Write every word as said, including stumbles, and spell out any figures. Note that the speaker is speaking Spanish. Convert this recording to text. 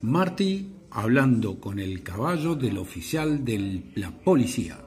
Marty hablando con el caballo del oficial de la policía.